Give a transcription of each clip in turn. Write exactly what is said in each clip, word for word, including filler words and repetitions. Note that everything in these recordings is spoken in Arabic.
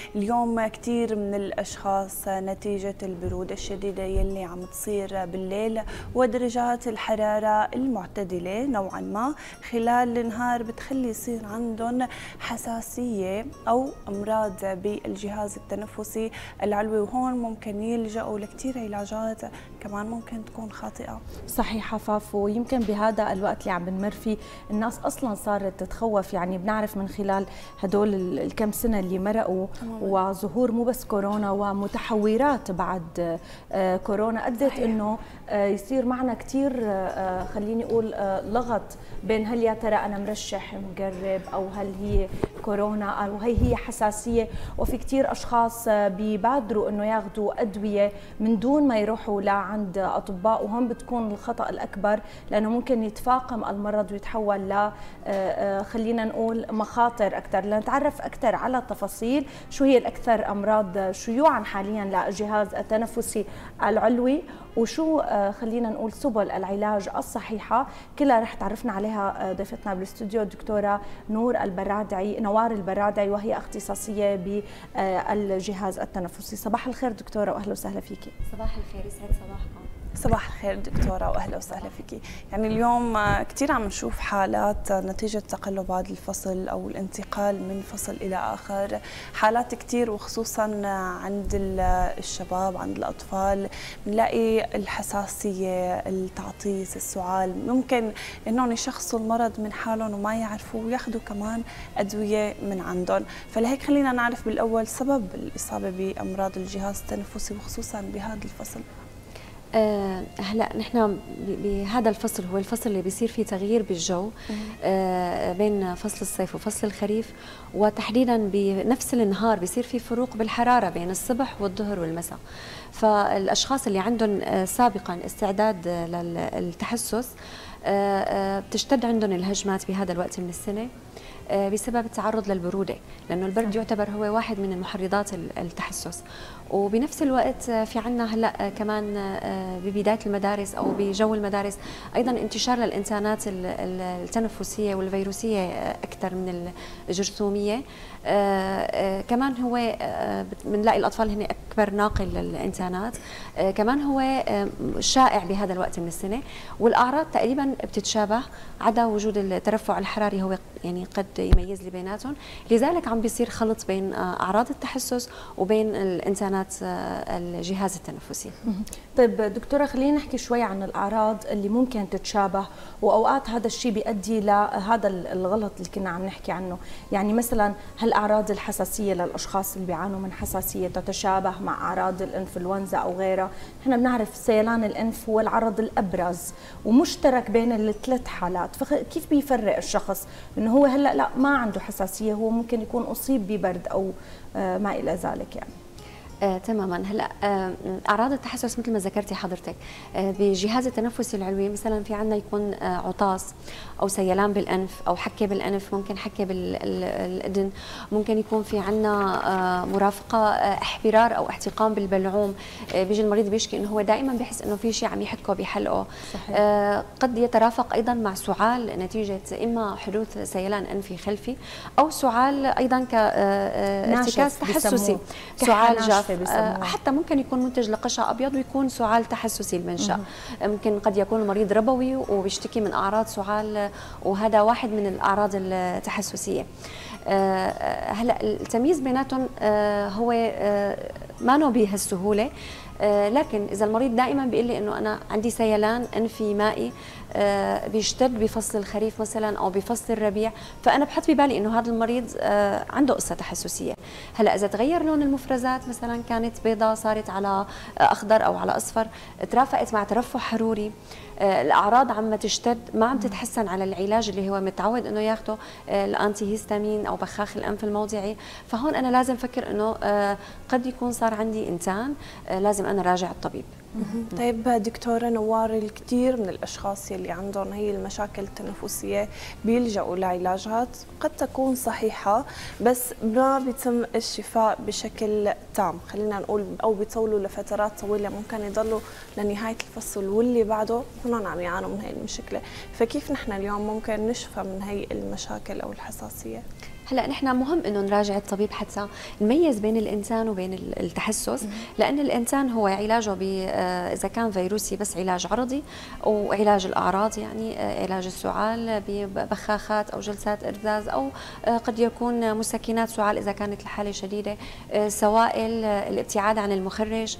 اليوم كثير من الاشخاص نتيجه البروده الشديده يلي عم تصير بالليل ودرجات الحراره المعتدله نوعا ما خلال النهار بتخلي يصير عندهم حساسيه او امراض بالجهاز التنفسي العلوي، وهون ممكن يلجأوا لكثير علاجات كمان ممكن تكون خاطئه. صحيح فافو، يمكن بهذا الوقت اللي عم بنمر فيه الناس اصلا صارت تتخوف، يعني بنعرف من خلال هدول الكم سنه اللي مرقوا وظهور مو بس كورونا ومتحورات بعد كورونا ادت انه يصير معنا كثير خليني اقول لغط بين هل يا ترى انا مرشح مقرب او هل هي كورونا او هي هي حساسيه، وفي كثير اشخاص بيبادروا انه ياخذوا ادويه من دون ما يروحوا لعند اطباء، وهم بتكون الخطا الاكبر لانه ممكن يتفاقم المرض ويتحول ل خلينا نقول مخاطر اكثر. لنتعرف اكثر على التفاصيل شو هي الاكثر امراض شيوعا حاليا للجهاز التنفسي العلوي وشو خلينا نقول سبل العلاج الصحيحه، كلها رح تعرفنا عليها ضيفتنا بالاستوديو الدكتوره نور البرادعي نوار البرادعي، وهي اختصاصيه بالجهاز التنفسي. صباح الخير دكتوره واهلا وسهلا فيكي. صباح الخير، يسعد صباحكم. صباح الخير دكتورة واهلا وسهلا فيكي. يعني اليوم كثير عم نشوف حالات نتيجة تقلبات الفصل او الانتقال من فصل الى اخر، حالات كثير وخصوصا عند الشباب عند الاطفال بنلاقي الحساسية، التعطيس، السعال، ممكن انهم يشخصوا المرض من حالهم وما يعرفوا وياخذوا كمان ادوية من عندهم، فلهيك خلينا نعرف بالاول سبب الاصابة بامراض الجهاز التنفسي وخصوصا بهذا الفصل. أه هلا نحن بهذا الفصل هو الفصل اللي بيصير فيه تغيير بالجو أه بين فصل الصيف وفصل الخريف، وتحديدا بنفس النهار بيصير في فروق بالحراره بين الصبح والظهر والمساء. فالاشخاص اللي عندهم سابقا استعداد للتحسس أه بتشتد عندهم الهجمات بهذا الوقت من السنه بسبب التعرض للبروده، لانه البرد يعتبر هو واحد من المحرضات التحسس. وبنفس الوقت في عندنا هلا كمان ببدايه المدارس او بجو المدارس ايضا انتشار للانسانات التنفسيه والفيروسيه اكثر من الجرثوميه. كمان هو بنلاقي الاطفال هن اكبر ناقل للانسانات، كمان هو شائع بهذا الوقت من السنه، والاعراض تقريبا بتتشابه عدا وجود الترفع الحراري هو يعني قد يميز لي بيناتهم، لذلك عم بيصير خلط بين اعراض التحسس وبين الانسانات الجهاز التنفسي. طيب دكتوره خلينا نحكي شوي عن الاعراض اللي ممكن تتشابه، واوقات هذا الشيء بيؤدي لهذا الغلط اللي كنا عم نحكي عنه، يعني مثلا هل اعراض الحساسيه للاشخاص اللي بيعانوا من حساسيه تتشابه مع اعراض الانفلونزا او غيرها؟ نحن بنعرف سيلان الانف هو العرض الابرز ومشترك بين الثلاث حالات، فكيف بيفرق الشخص انه هو هلا لا ما عنده حساسيه، هو ممكن يكون اصيب ببرد او ما الى ذلك يعني؟ آه، تماما. هلا آه، اعراض التحسس مثل ما ذكرتي حضرتك آه، بجهاز التنفسي العلوي مثلا في عندنا يكون آه، عطاس او سيلان بالانف او حكه بالانف، ممكن حكه بالاذن، ممكن يكون في عندنا آه، مرافقه آه، احبرار او احتقان بالبلعوم. آه، بيجي المريض بيشكي انه هو دائما بيحس انه في شيء عم يحكه بحلقه. آه، قد يترافق ايضا مع سعال نتيجه اما حدوث سيلان انفي خلفي او سعال ايضا كارتكاز تحسسي، سعال جاف. آه حتى ممكن يكون منتج لقشع ابيض ويكون سعال تحسسي المنشا. ممكن قد يكون المريض ربوي وبيشتكي من اعراض سعال، وهذا واحد من الاعراض التحسسيه. آه هلا التمييز بيناتهم آه هو آه ما نو بهالسهوله، آه لكن اذا المريض دائما بيقول لي انه انا عندي سيلان انفي مائي آه بيشتد بفصل الخريف مثلا او بفصل الربيع، فانا بحط ببالي انه هذا المريض آه عنده قصه تحسسيه. هلا اذا تغير لون المفرزات مثلا كانت بيضاء صارت على اخضر او على اصفر، ترافقت مع ترفع حروري، آه الاعراض عم تشتد، ما عم تتحسن على العلاج اللي هو متعود انه ياخذه آه الانتي هيستامين او بخاخ الانف الموضعي، فهون انا لازم افكر انه آه قد يكون صار عندي انسان آه لازم انا راجع الطبيب. طيب دكتورة نوار، الكثير من الأشخاص يلي عندهم هي المشاكل التنفسية بيلجأوا لعلاجات قد تكون صحيحة بس ما بيتم الشفاء بشكل تام، خلينا نقول، أو بيطولوا لفترات طويلة، ممكن يضلوا لنهاية الفصل واللي بعده هنا عم يعانوا من هي المشكلة، فكيف نحن اليوم ممكن نشفى من هي المشاكل أو الحساسية؟ هلا نحن مهم انه نراجع الطبيب حتى نميز بين الانسان وبين التحسس، لان الانسان هو علاجه اذا كان فيروسي بس علاج عرضي، وعلاج الاعراض يعني علاج السعال ببخاخات او جلسات ارزاز، او قد يكون مسكنات سعال اذا كانت الحاله شديده، سوائل، الابتعاد عن المخرج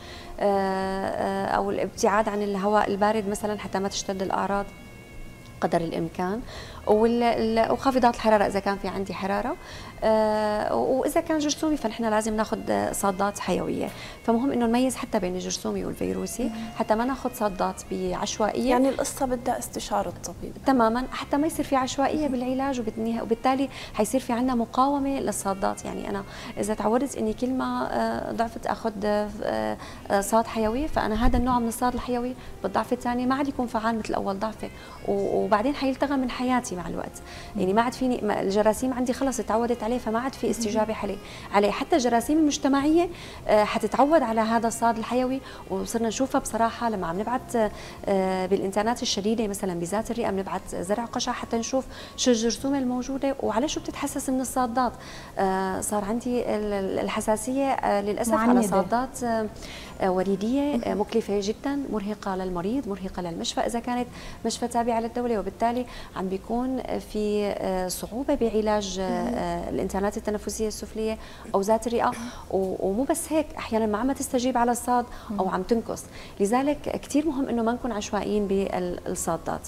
او الابتعاد عن الهواء البارد مثلا حتى ما تشتد الاعراض قدر الامكان، وخافضات الحراره اذا كان في عندي حراره، آه واذا كان جرثومي فنحن لازم ناخذ صادات حيويه، فمهم انه نميز حتى بين الجرثومي والفيروسي حتى ما ناخذ صادات بعشوائيه. يعني القصه بدها استشاره الطبيب تماما، حتى ما يصير في عشوائيه بالعلاج، وبالتالي حيصير في عندنا مقاومه للصادات. يعني انا اذا تعودت اني كل ما آه ضعفت اخذ آه صاد حيوي، فانا هذا النوع من الصاد الحيوي بالضعف الثاني ما عاد يكون فعال مثل اول ضعفه، وبعدين حيلتغى من حياتي مع الوقت. يعني ما عاد فيني، الجراثيم عندي خلص اتعودت عليه فما عاد في استجابه عليه عليه حتى الجراثيم المجتمعيه حتتعود على هذا الصاد الحيوي، وصرنا نشوفها بصراحه لما عم نبعث بالانترنات الشديده مثلا بذات الرئه بنبعث زرع قشع حتى نشوف شو الجرثومه الموجوده وعلى شو بتتحسس من الصادات. صار عندي الحساسيه للاسف معندة. على صادات وريديه مكلفه جدا، مرهقه للمريض، مرهقه للمشفى اذا كانت مشفى تابعه للدوله، وبالتالي عم بيكون في صعوبه بعلاج الانترنات التنفسيه السفليه او ذات الرئه، ومو بس هيك احيانا ما عم تستجيب على الصاد او عم تنقص. لذلك كثير مهم انه ما نكون عشوائيين بالصادات.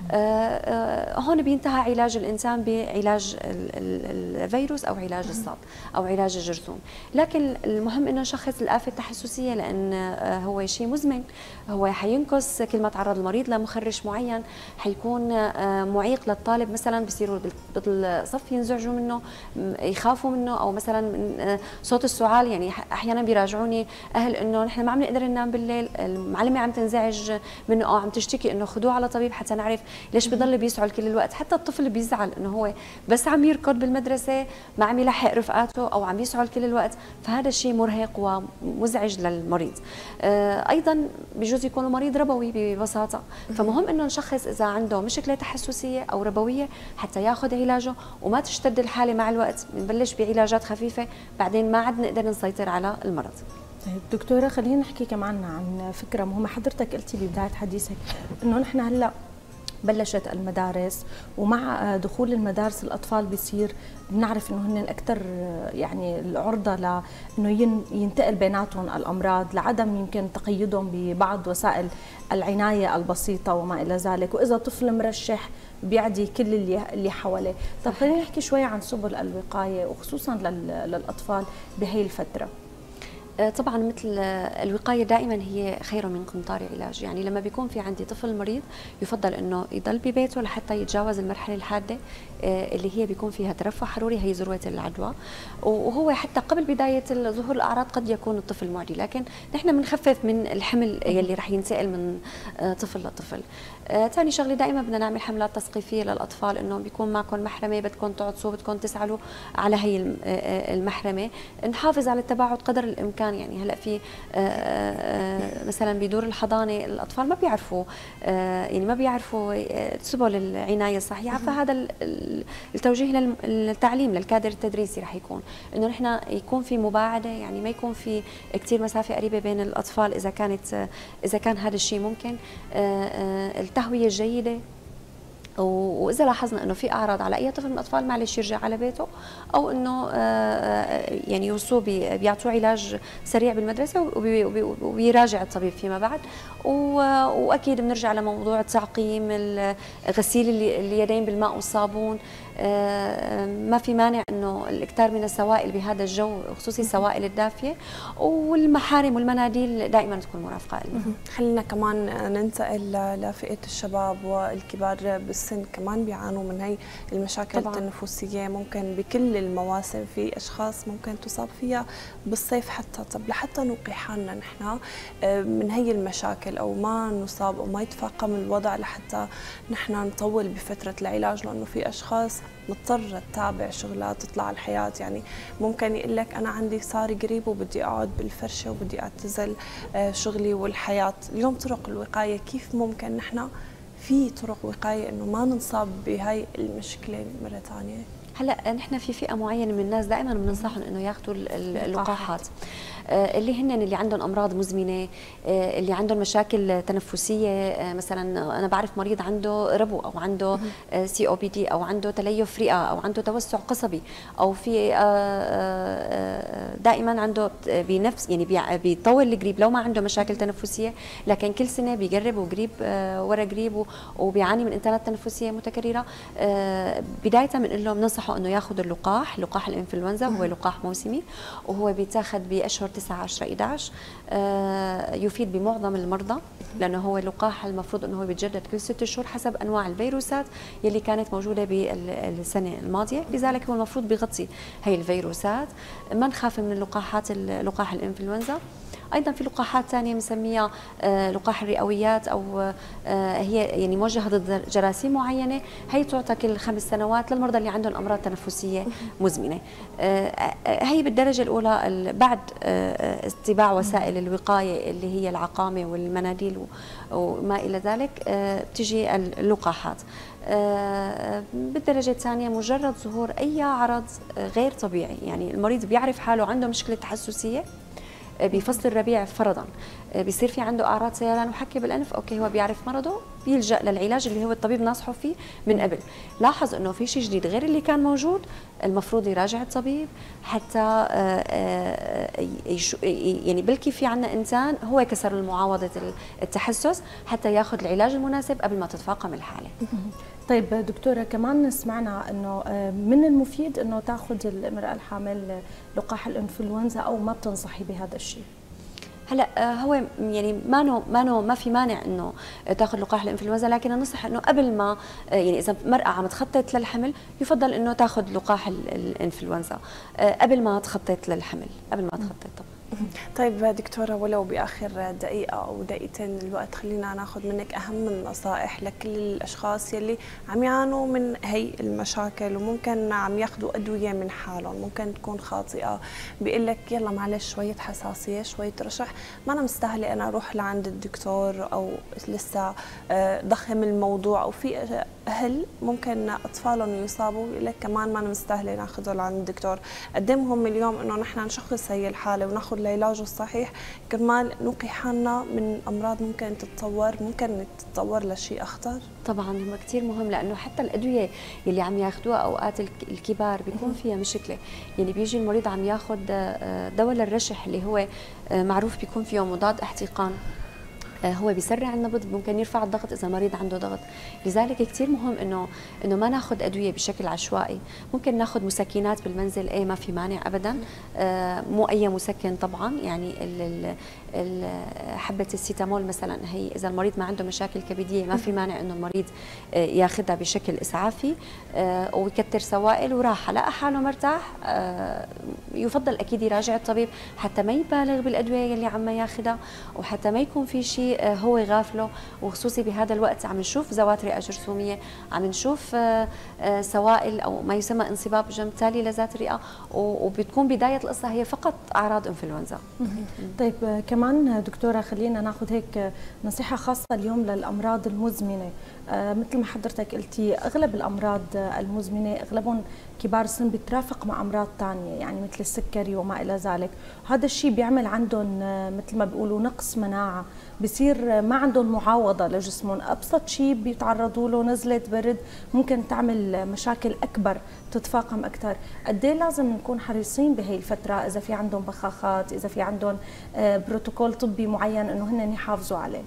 هون بينتهى علاج الانسان بعلاج الفيروس او علاج الصاد او علاج الجرثوم، لكن المهم انه نشخص الآفة التحسسيه، لان هو شيء مزمن، هو حينقص كل ما تعرض المريض لمخرج معين، حيكون معيق للطالب مثلا، بصيروا بالصف ينزعجوا منه، يخافوا منه، او مثلا صوت السعال. يعني احيانا بيراجعوني اهل انه نحن ما عم نقدر ننام بالليل، المعلمه عم تنزعج منه او عم تشتكي انه خذوه على طبيب حتى نعرف ليش بضل بيسعل كل الوقت. حتى الطفل بيزعل انه هو بس عم يركض بالمدرسه ما عم يلحق رفقاته او عم يسعل كل الوقت، فهذا الشيء مرهق ومزعج للمريض. ايضا بجوز يكون المريض ربوي ببساطه، فمهم انه نشخص اذا عنده مشكله تحسسيه او ربويه حتى ياخذ علاجه وما تشتد الحاله مع الوقت. بنبلش بعلاجات خفيفه بعدين ما عاد نقدر نسيطر على المرض. طيب دكتوره، خلينا نحكي كمان عن فكره مهمه. حضرتك قلتي ببدايه حديثك انه نحن هلا بلشت المدارس، ومع دخول المدارس الاطفال بيصير بنعرف انه هن اكثر يعني العرضه لانه ينتقل بيناتهم الامراض لعدم يمكن تقيدهم ببعض وسائل العنايه البسيطه وما الى ذلك، واذا طفل مرشح بيعدي كل اللي اللي حواليه. طب خلينا نحكي شوي عن سبل الوقايه وخصوصا للاطفال بهي الفتره. طبعا مثل الوقايه دائما هي خير من قنطار علاج. يعني لما بيكون في عندي طفل مريض يفضل انه يضل ببيته لحتى يتجاوز المرحله الحاده اللي هي بيكون فيها ترفع حروري، هي ذروه العدوى، وهو حتى قبل بدايه ظهور الاعراض قد يكون الطفل معدي، لكن نحن بنخفف من الحمل يلي رح ينتقل من طفل لطفل. ثاني شغله دائما بدنا نعمل حملات تثقيفيه للاطفال انه بيكون معكم محرمه، بدكم تعطسوا، بدكم تسعلوا على هي المحرمه، نحافظ على التباعد قدر الامكان. يعني هلا في مثلا بدور الحضانه الاطفال ما بيعرفوا يعني ما بيعرفوا سبل العنايه الصحيحه، فهذا التوجيه للتعليم للكادر التدريسي رح يكون انه نحن يكون في مباعده، يعني ما يكون في كثير مسافه قريبه بين الاطفال اذا كانت اذا كان هذا الشيء ممكن. التهويه الجيده، واذا لاحظنا انه في اعراض على اي طفل من الاطفال معلش يرجع على بيته، او انه يعني يوصوه بيعطوه علاج سريع بالمدرسه وبيراجع الطبيب فيما بعد. واكيد بنرجع لموضوع التعقيم، غسيل اليدين بالماء والصابون. ما في مانع انه الاكثار من السوائل بهذا الجو، خصوصي السوائل الدافيه، والمحارم والمناديل دائما تكون مرافقه لنا. خلينا كمان ننتقل لفئه الشباب والكبار بالسن، كمان بيعانوا من هي المشاكل طبعاً. التنفسيه ممكن بكل المواسم، في اشخاص ممكن تصاب فيها بالصيف حتى. طب لحتى نوقي حالنا نحن من هي المشاكل او ما نصاب او ما يتفاقم الوضع لحتى نحن نطول بفتره العلاج، لانه في اشخاص مضطرة تتابع شغلات تطلع الحياة. يعني ممكن يقول لك أنا عندي صار قريب وبدي أقعد بالفرشة وبدي أعتزل شغلي والحياة. اليوم طرق الوقاية كيف ممكن نحن في طرق وقاية إنه ما ننصاب بهاي المشكلة مرة ثانية؟ هلا نحن في فئه معينه من الناس دائما بننصحهم انه ياخذوا اللقاحات، اللي هن اللي عندهم امراض مزمنه، اللي عندهم مشاكل تنفسيه، مثلا انا بعرف مريض عنده ربو او عنده سي او بي دي او عنده تليف رئه او عنده توسع قصبي او في دائما عنده بنفس يعني بيطول القريب لو ما عنده مشاكل تنفسيه، لكن كل سنه بيقرب وقريب ورا قريب وبيعاني من انتانات تنفسيه متكرره. بدايه بنقول لهم ننصحه انه ياخذ اللقاح، لقاح الانفلونزا هو لقاح موسمي وهو بيتاخذ باشهر تسعة عشرة إحدى عشر، يفيد بمعظم المرضى لانه هو لقاح المفروض انه هو بيتجدد كل ست شهور حسب انواع الفيروسات يلي كانت موجوده بالسنه الماضيه، لذلك هو المفروض بيغطي هي الفيروسات. ما نخاف من اللقاحات لقاح الانفلونزا. ايضا في لقاحات ثانيه بنسميها لقاح الرئويات او هي يعني موجهه ضد جراثيم معينه، هي تعطى كل خمس سنوات للمرضى اللي عندهم امراض تنفسيه مزمنه. هي بالدرجه الاولى بعد اتباع وسائل الوقايه اللي هي العقامه والمناديل وما الى ذلك بتجي اللقاحات. بالدرجه الثانيه مجرد ظهور اي عرض غير طبيعي، يعني المريض بيعرف حاله عنده مشكله تحسسيه بفصل الربيع فرضا، بيصير في عنده اعراض سيلان وحكي بالانف، اوكي هو بيعرف مرضه بيلجا للعلاج اللي هو الطبيب ناصحه فيه من قبل. لاحظ انه في شيء جديد غير اللي كان موجود، المفروض يراجع الطبيب حتى يعني بلكي في عندنا انسان هو كسر المعاوضه التحسس حتى ياخذ العلاج المناسب قبل ما تتفاقم الحاله. طيب دكتوره، كمان سمعنا انه من المفيد انه تاخذ المراه الحامل لقاح الانفلونزا او ما بتنصحي بهذا الشيء؟ هلا هو يعني ما نو ما نو ما في مانع انه تاخذ لقاح الانفلونزا، لكن ننصح انه قبل ما يعني اذا المراه عم تخطط للحمل يفضل انه تاخذ لقاح الانفلونزا قبل ما تخطط للحمل، قبل ما تخطط طبعا. طيب دكتورة، ولو بآخر دقيقة أو دقيقتين الوقت، خلينا ناخذ منك أهم النصائح لكل الأشخاص يلي عم يعانوا من هي المشاكل وممكن عم ياخذوا أدوية من حالهم ممكن تكون خاطئة. بيقول لك يلا معلش شوية حساسية شوية رشح، ما أنا مستاهلة أنا أروح لعند الدكتور أو لسه ضخم الموضوع، أو في أهل ممكن أطفالهم يصابوا يقول لك كمان ما أنا مستاهلة ناخذهم لعند الدكتور. قدمهم اليوم إنه نحن نشخص هي الحالة وناخذ العلاج الصحيح كرمال نوقي حالنا من امراض ممكن تتطور ممكن تتطور لشيء اخطر. طبعا هم كثير مهم، لانه حتى الادويه اللي عم ياخذوها اوقات الكبار بيكون فيها مشكله، يعني بيجي المريض عم ياخذ دواء للرشح اللي هو معروف بيكون فيه مضاد احتقان، هو بيسرع النبض، ممكن يرفع الضغط اذا مريض عنده ضغط. لذلك كثير مهم انه انه ما ناخذ ادويه بشكل عشوائي. ممكن ناخذ مسكنات بالمنزل، اي ما في مانع ابدا، آه مو اي مسكن طبعا، يعني ال ال حبه السيتامول مثلا، هي اذا المريض ما عنده مشاكل كبديه ما في مانع انه المريض آه ياخذها بشكل اسعافي آه ويكتر سوائل وراحه لقى حاله مرتاح. آه يفضل اكيد يراجع الطبيب حتى ما يبالغ بالادويه اللي عم ياخذها، وحتى ما يكون في شيء هو غافله. وخصوصي بهذا الوقت عم نشوف ذوات رئه جرثوميه، عم نشوف سوائل او ما يسمى انصباب جنب تالي لذات الرئه، وبتكون بدايه القصه هي فقط اعراض انفلونزا. طيب كمان دكتوره، خلينا ناخذ هيك نصيحه خاصه اليوم للامراض المزمنه. آه مثل ما حضرتك قلتي، اغلب الامراض المزمنه اغلبهم كبار السن بترافق مع امراض ثانيه، يعني مثل السكري وما الى ذلك. هذا الشيء بيعمل عندهم مثل ما بيقولوا نقص مناعه، بصير ما عندهم معاوضه لجسمهم، ابسط شيء بيتعرضوا له نزله برد ممكن تعمل مشاكل اكبر تتفاقم اكثر. قد ايه لازم نكون حريصين بهي الفتره اذا في عندهم بخاخات، اذا في عندهم بروتوكول طبي معين انه هن يحافظوا عليه؟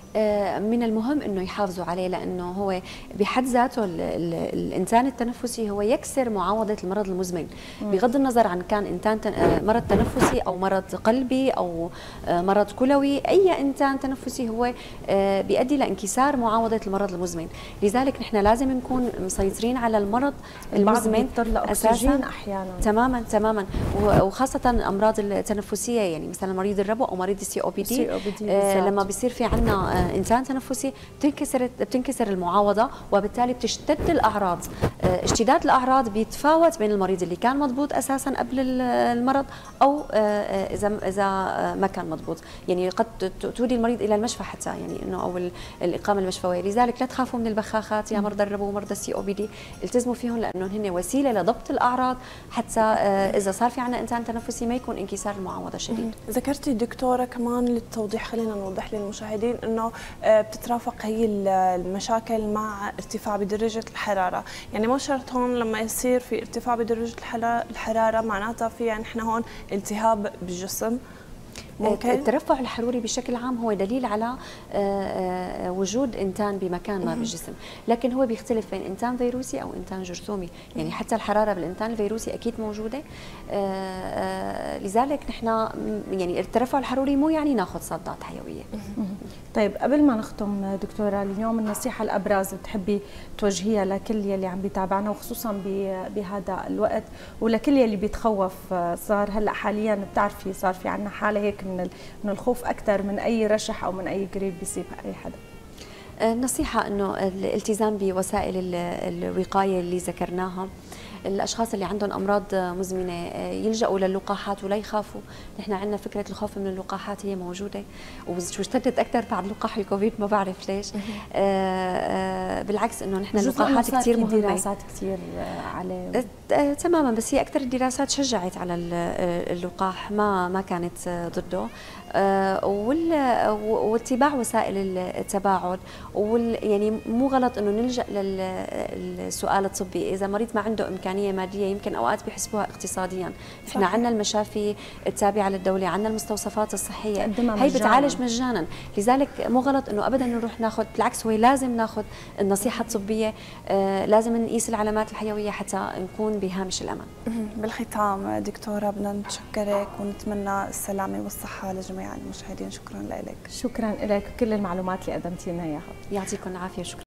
من المهم انه يحافظوا عليه، لانه هو بحد ذاته ال ال الانسان التنفسي هو يكسر معاوضه المرض المزمن، بغض النظر عن كان انسان مرض تنفسي او مرض قلبي او مرض كلوي. اي انسان تنفسي هو بيؤدي لانكسار معاوضه المرض المزمن، لذلك نحن لازم نكون مسيطرين على المرض المزمن اساسا احيانا. تماما تماما، وخاصه الامراض التنفسيه، يعني مثلا مريض الربو او مريض السي او بي دي، لما بيصير في عندنا انسان تنفسي بتنكسر بتنكسر المعاوضه، وبالتالي بتشتد الاعراض. اشتداد الاعراض بيتفاوت بين المريض اللي كان مضبوط اساسا قبل المرض او اذا اذا ما كان مضبوط، يعني قد تودي المريض الى المشفى حتى، يعني انه او الاقامه المشفويه. لذلك لا تخافوا من البخاخات يا مرضى الربو ومرضى السي او بي دي، التزموا فيهم لانه هن وسيله لضبط الاعراض، حتى اذا صار في عندنا انسان تنفسي ما يكون انكسار المعاوضه شديد. ذكرتي دكتوره كمان للتوضيح، خلينا نوضح للمشاهدين انه بتترافق هي المشاكل مع ارتفاع بدرجه الحراره، يعني مو شرط هون لما يصير في ارتفاع بدرجه الحراره معناتها في يعني احنا هون التهاب بالجسم. ممكن. الترفع الحروري بشكل عام هو دليل على وجود انتان بمكان ما بالجسم، لكن هو بيختلف بين انتان فيروسي او انتان جرثومي، يعني حتى الحراره بالانتان الفيروسي اكيد موجوده. لذلك نحن يعني الترفع الحروري مو يعني ناخذ صدات حيويه. طيب قبل ما نختم دكتوره، اليوم النصيحه الابرز بتحبي توجهيها لكل يلي عم بيتابعنا وخصوصا بهذا الوقت، ولكل يلي بيتخوف؟ صار هلا حاليا بتعرفي صار في عندنا حاله هيك من من الخوف اكثر من اي رشح او من اي قريب بيصيب اي حدا. النصيحه انه الالتزام بوسائل الوقايه اللي ذكرناها. الاشخاص اللي عندهم امراض مزمنه يلجأوا للقاحات ولا يخافوا، نحن عندنا فكره الخوف من اللقاحات هي موجوده واشتدت اكثر بعد لقاح الكوفيد، ما بعرف ليش. آآ آآ بالعكس انه نحن اللقاحات كثير مهمه، دراسات كثير عليه. تماما، بس هي اكثر الدراسات شجعت على اللقاح، ما ما كانت ضده. واتباع وسائل التباعد، يعني مو غلط انه نلجا للسؤال الطبي اذا مريض ما عنده امكانيه ماديه، يمكن اوقات بيحسبوها اقتصاديا. احنا عندنا المشافي التابعه للدوله، عندنا المستوصفات الصحيه هي بتعالج مجانا، لذلك مو غلط انه ابدا نروح ناخذ، بالعكس هو لازم ناخذ النصيحه الطبيه، لازم نقيس العلامات الحيويه حتى نكون بهامش الامان. بالختام دكتوره بدنا نتشكرك ونتمنى السلامه والصحه لجميع المشاهدين. شكرا لك. شكرا لك، كل المعلومات اللي قدمتي لنا اياها. يعطيكم العافيه. شكرا.